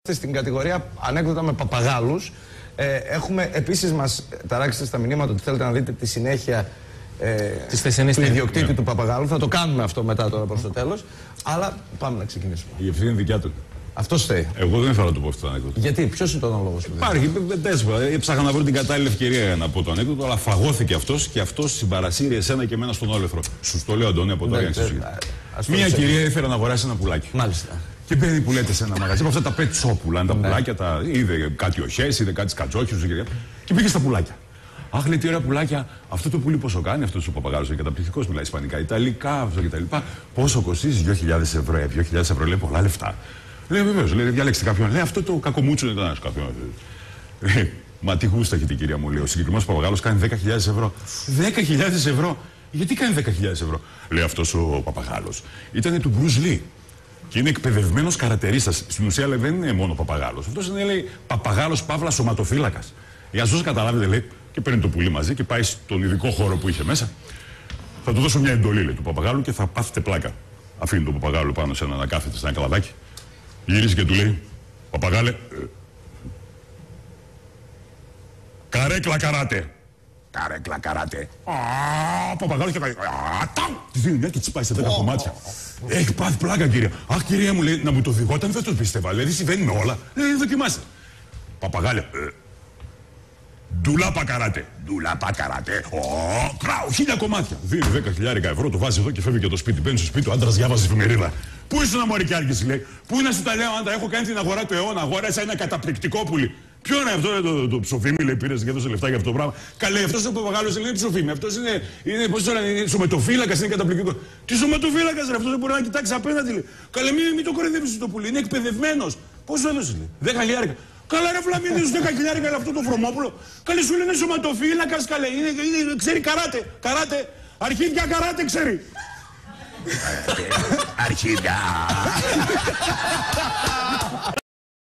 Στην κατηγορία ανέκδοτα με παπαγάλους. Έχουμε επίσης μας ταράξετε στα μηνύματα ότι θέλετε να δείτε τη συνέχεια του ιδιοκτήτη του παπαγάλου. Θα το κάνουμε αυτό μετά τώρα προς το τέλος. Αλλά πάμε να ξεκινήσουμε. Η ευθύνη είναι δικιά του. Αυτός φταίει. Εγώ δεν ήθελα να το πω αυτό το ανέκδοτο. Γιατί, ποιος είναι το λόγος που υπάρχει? Έψαχνα να βρω την κατάλληλη ευκαιρία να πω το ανέκδοτο, αλλά φαγώθηκε αυτός και αυτός συμπαρασύρει εσένα και εμένα στον όλεθρο. Σου το λέω, Αντώνη, από τώρα για να Μία κυρία ήθελε να αγοράσει ένα πουλάκι. Μάλιστα. Και μπαίνει που λέτε σε ένα μαγαζί από αυτά τα pet shop πουλάνε τα πουλάκια, είδε κάτι οχές, είδε κάτι σκατζόχιους και πήγε στα πουλάκια. Αχ, λέει τι ωραία πουλάκια, αυτό το πουλί πόσο κάνει, αυτό ο παπαγάλος είναι καταπληκτικός, μιλάει ισπανικά, ιταλικά, αυτό κτλ. Πόσο κοστίζει, 2.000 ευρώ, 2.000 ευρώ, λέει πολλά λεφτά. Λέει βεβαίως, λέει διαλέξτε κάποιον, λέει αυτό το κακομούτσο είναι ένας κάποιον. Μα τι γούστα έχει την κυρία μου, λέει, ο συγκεκριμένος παπαγάλος κάνει 10.000 ευρώ. 10.000 ευρώ, γιατί κάνει 10.000 ευρώ, λέει αυτός ο παπαγάλος. Ήταν του Bruce Lee. Και είναι εκπαιδευμένος καρατερίστας. Στην ουσία λέει, δεν είναι μόνο παπαγάλος. Αυτός είναι, λέει, παπαγάλος παύλα σωματοφύλακας. Για να σας καταλάβετε, λέει, και παίρνει το πουλί μαζί και πάει στον ειδικό χώρο που είχε μέσα. Θα του δώσω μια εντολή, λέει, του παπαγάλου και θα πάθετε πλάκα. Αφήνει τον παπαγάλο πάνω σε ένα να κάθεται σε ένα καλαδάκι. Γυρίζει και του λέει, παπαγάλε, καρέκλα καράτε. Καρέκλα καράτε. Παπαγάλος και κάνει. Τη δίνει μια και της πάει σε 10 κομμάτια. Έχει πάθει πλάκα, κυρία. Αχ, κυρία μου, λέει, να μου το διηγόταν, δεν το πίστευα. Δηλαδή, συμβαίνει με όλα. Λέει, δοκιμάστε. Παπαγάλε. Ντουλάπα καράτε. Ντουλάπα καράτε. Κράου, 1000 κομμάτια. Δίνει 10.000 ευρώ, το βάζει εδώ και φεύγει και το σπίτι. Μπαίνει στο σπίτι, ο άντρας διάβαζε εφημερίδα. Πού ήσουν να μωρή κι άργηση, λέει. Πού να σου τα λέω, αν έχω κάνει την αγορά του αιώνα. Αγόρασα ένα καταπληκτικό πουλί. Ποιο είναι αυτό, το ψοφίμι, λέει, πήρε και έδωσε λεφτά για αυτό το πράγμα. Καλέ, αυτό ο παπαγάλος δεν είναι ψοφίμι. Αυτό είναι πώς το λένε, είναι σωματοφύλακας, είναι καταπληκτικό. Τι σωματοφύλακας, ρε, αυτό δεν μπορεί να κοιτάξει απέναντι, λέει. Καλέ, μην το κοροϊδεύεις το πουλί, είναι εκπαιδευμένος. Πώς το έδωσε, λέει, 10.000. Καλά, ρε, Φλαμίδη, σου 10.000 για αυτό το βρωμόπουλο. Καλέ, σου λένε σωματοφύλακας, καλέ, ξέρει καράτε. Καράτε, αρχίδια καράτε ξέρει. Αρχίδια.